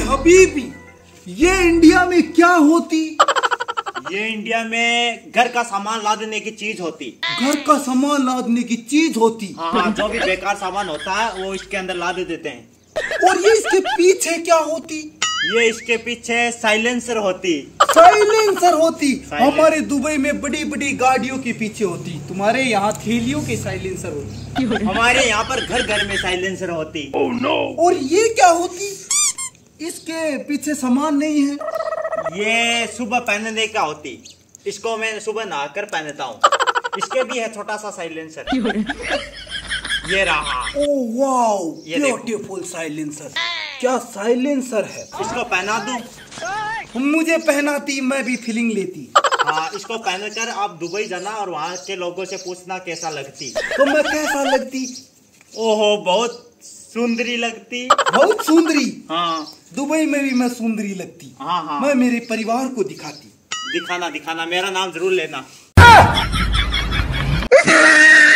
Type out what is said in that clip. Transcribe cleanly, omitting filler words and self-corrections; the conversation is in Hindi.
हबीबी, ये इंडिया में क्या होती? ये इंडिया में घर का सामान लादने की चीज होती। घर का सामान लादने की चीज होती? हाँ, जो भी बेकार सामान होता है वो इसके अंदर लाद देते हैं। और ये इसके पीछे क्या होती? ये इसके पीछे साइलेंसर होती। साइलेंसर होती? हमारे दुबई में बड़ी बड़ी गाड़ियों के पीछे होती, तुम्हारे यहाँ थैलियों के साइलेंसर होती। हमारे यहाँ पर घर घर में साइलेंसर होती। Oh no! और ये क्या होती? इसके पीछे सामान नहीं है। ये सुबह पहनने का होती, इसको मैं सुबह नहाकर पहनता हूँ। इसके भी है छोटा सा साइलेंसर। ये रहा। ओह वाओ, ये ब्यूटीफुल साइलेंसर। क्या साइलेंसर है? इसको पहना दूं? मुझे पहनाती, मैं भी फीलिंग लेती। हाँ, इसको पहनकर आप दुबई जाना और वहाँ के लोगों से पूछना कैसा लगती। तो मैं कैसा लगती? ओहो, बहुत सुंदरी लगती। बहुत सुंदरी? हाँ, दुबई में भी मैं सुंदरी लगती। हाँ हाँ, मैं मेरे परिवार को दिखाती। दिखाना दिखाना, मेरा नाम जरूर लेना।